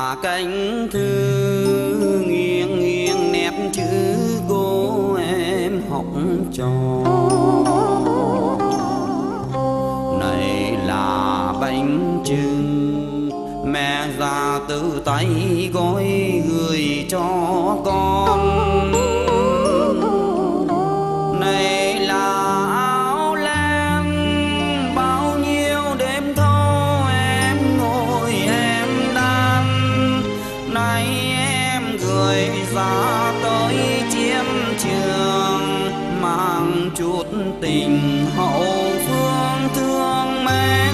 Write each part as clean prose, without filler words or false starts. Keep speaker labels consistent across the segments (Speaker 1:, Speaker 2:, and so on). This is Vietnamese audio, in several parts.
Speaker 1: là cánh thư nghiêng nghiêng nét chữ cô em học trò. Này là bánh chưng mẹ già từ tay gói gửi cho con. Này là áo len bao nhiêu đêm thâu em ngồi em đan. Này em gửi ra tới chiến trường mang chút tình hậu phương thương mến.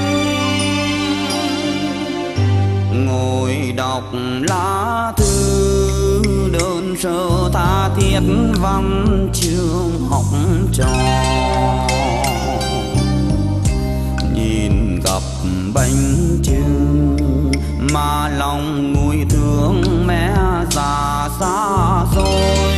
Speaker 1: Ngồi đọc lá thư đơn sơ tha thiết văn chương học trò. Nhìn gặp bánh chưng mà lòng nguôi thương mẹ già xa xôi.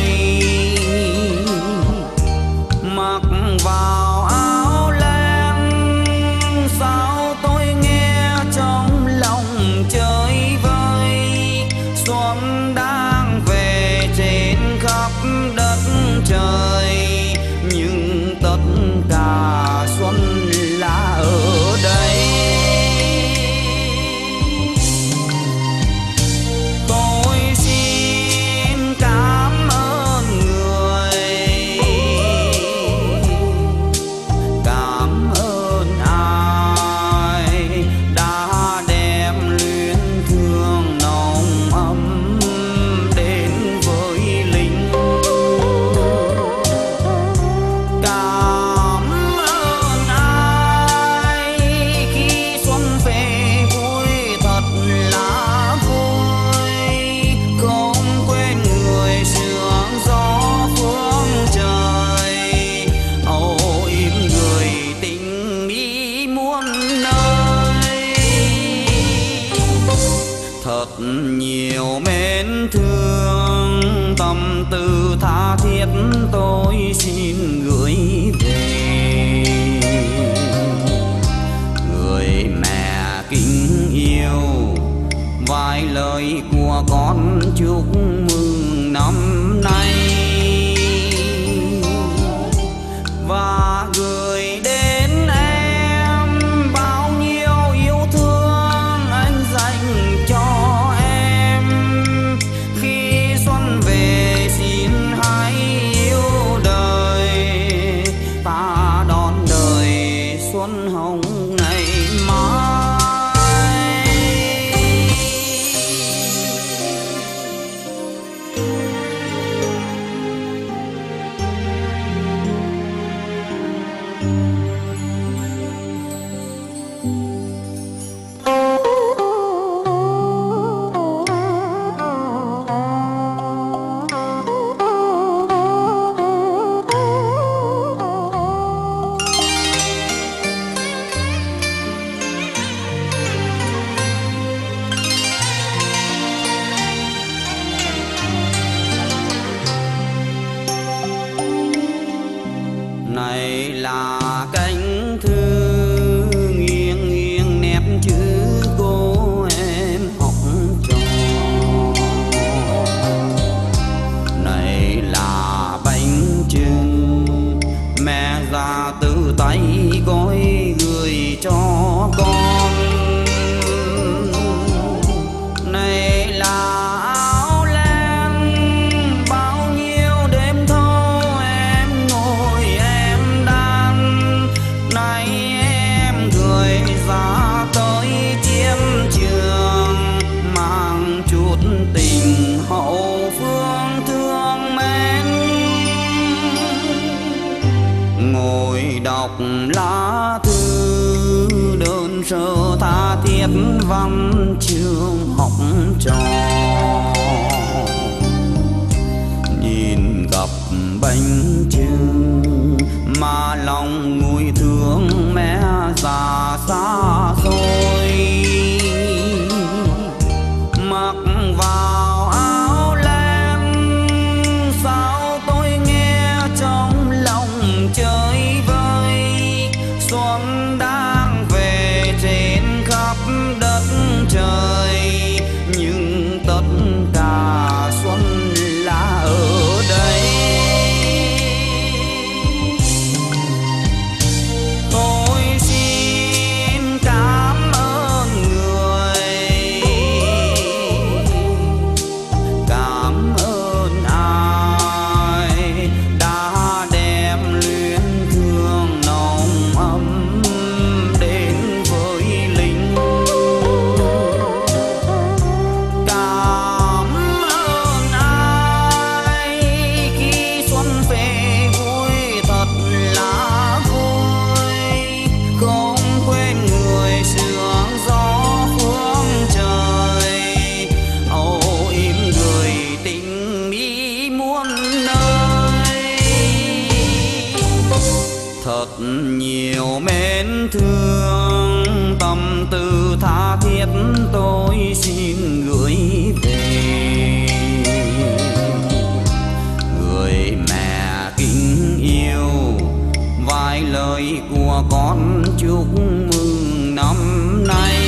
Speaker 1: Mặc vào áo len sao tôi nghe trong lòng chơi vơi. Xuân đang về trên khắp đất trời nhưng tất cả xuân là ở đây. Tôi xin cảm ơn người, cảm ơn ai đã đem luyến thương nồng ấm đến với lính. Cảm ơn ai khi xuân về vui thật là vui. Không quên người sương gió phương trời âu yếm người tình ý muôn nơi. Thật nhiều mến thương tâm tư tha thiết tôi xin gửi về. Người mẹ kính yêu vài lời của con chúc mừng năm nay. Và gửi đến em bao nhiêu yêu thương anh dành cho em. Khi xuân về xin hãy yêu đời, ta đón đời xuân hồng ngày mai. Này là cánh thư nghiêng nghiêng nét chữ cô em học trò. Này là bánh chưng mẹ già từ tay gói gửi cho con. Này là áo len bao nhiêu đêm thâu em ngồi em đan. Này em gửi ra tới chiến trường mang chút tình hậu phương thương mến. Ngồi đọc lá thư đơn sơ tha thiết văn chương học trò. Nhìn gặp bánh chưng mà lòng nguôi thương mẹ già xa xôi. Mặc vào áo len sao tôi nghe trong lòng chơi vơi. Xuân đang về trên khắp đất trời nhưng con ơi. Thật nhiều mến thương, tâm tư tha thiết tôi xin gửi về. Người mẹ kính yêu, vài lời của con chúc mừng năm nay.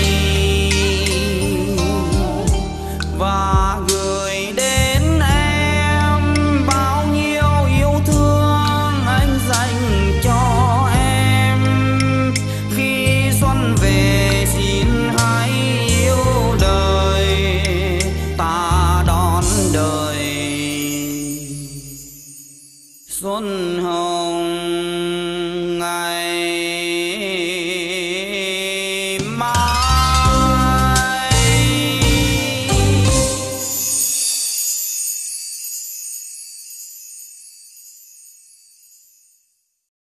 Speaker 1: Và gửi đến em bao nhiêu yêu thương anh dành cho em. Khi xuân về xin hãy yêu đời, ta đón đời xuân hồng ngày